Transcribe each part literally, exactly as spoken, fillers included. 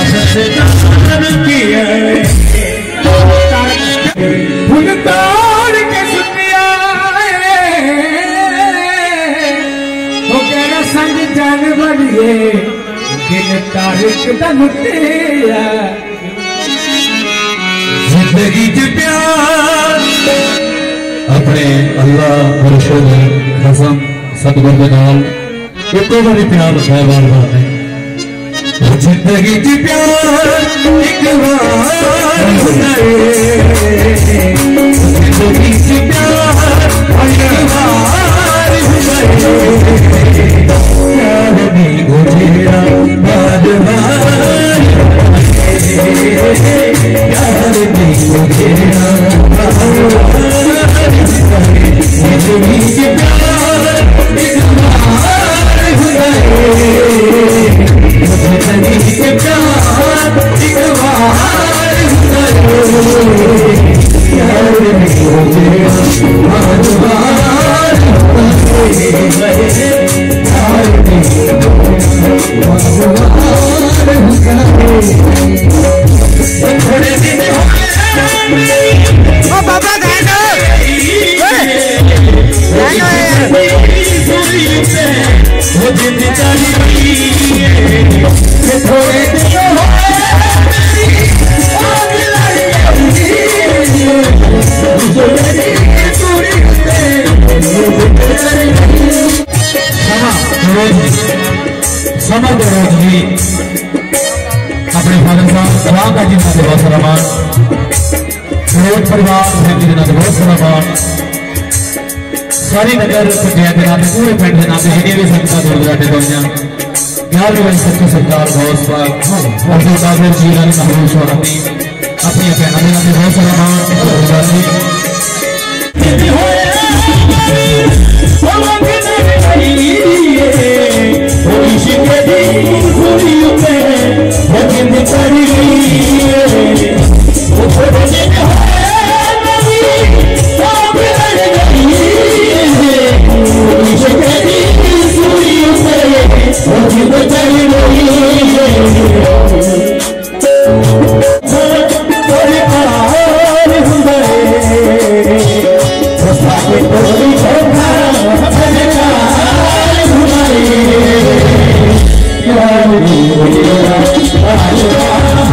जिंदगी च प्यार अपने अल्लाह मुर्शिद कसम सतगुर दे नाल इको बारी प्यार है बार बार नहीं। जिंदगी च प्यार एक बार जिंदगी च प्यार एक बार प्यार नहीं गुजरा बाद बार प्यार नहीं गुजरा जिंदगी च प्यार एक बार जिंदगी च प्यार एक बार प्यार नहीं गुजरा बाद बार समझ रोज भी अपने फादर साहब सलाम का जिन्ना से बहुत सारा मान रोज परिवार जिन्ना से बहुत सारा मान सारी नगर पंचायत के नाते पूरे पिंड के नाते जिन्हें भी संगत गुरुद्वारे गईया ग्यारहवीं बजे सच्ची सरकार गौस पाक अब्दुल कादिर जीलानी महबूब सोहनी अपनी भैनों के नाते बहुत सारा मान Oh,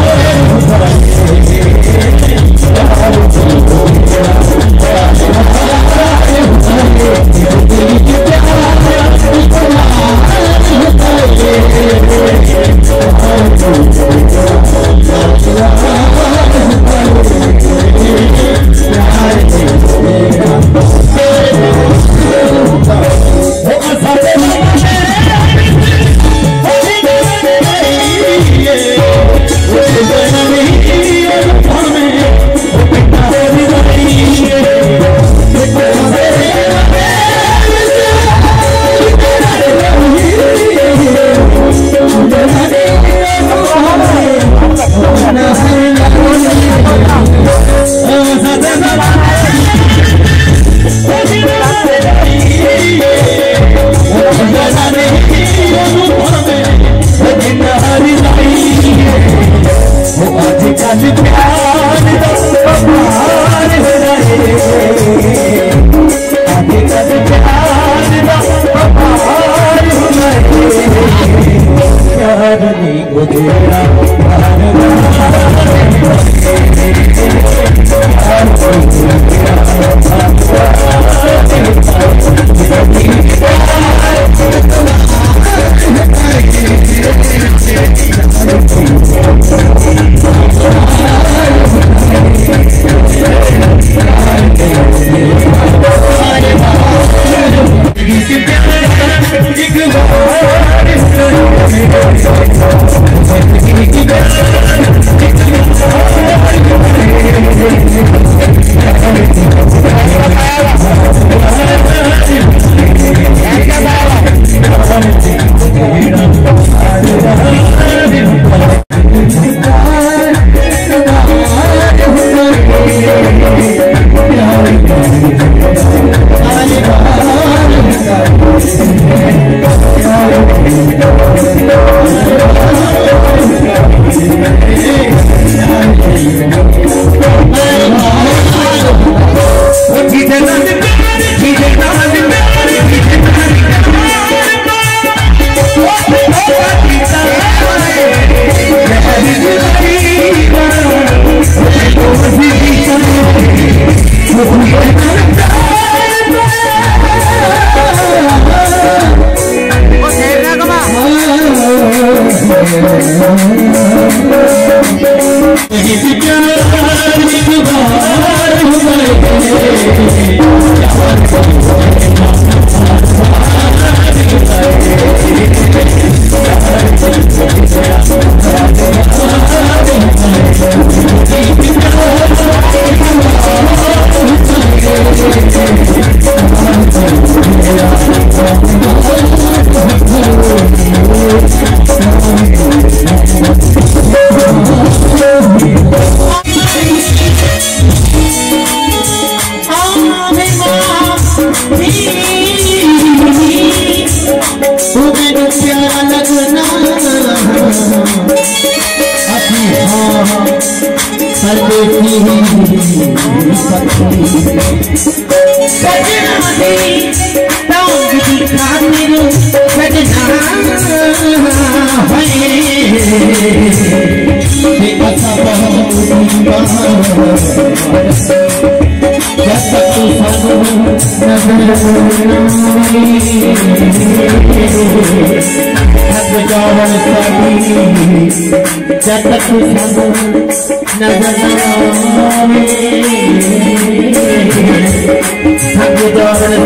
जब तक नजर आवे थक जावन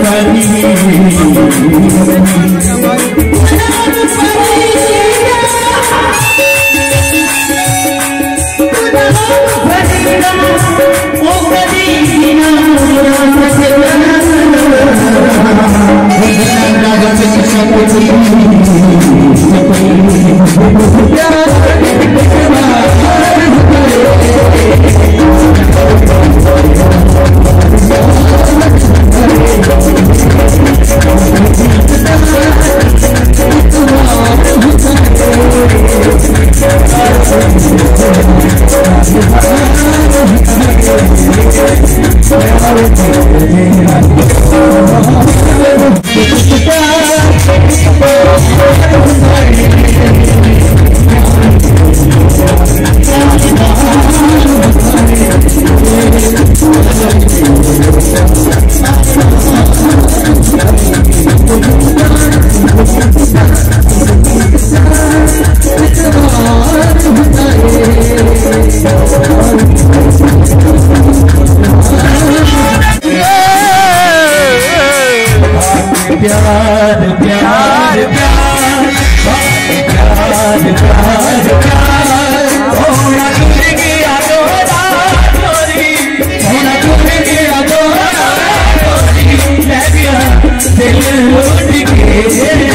प्यार प्यार प्यार प्यार प्यार प्यार होना तुझे किया दोहरा चोरी होना तुझे किया दोहरा चोरी मैं दिल लूट के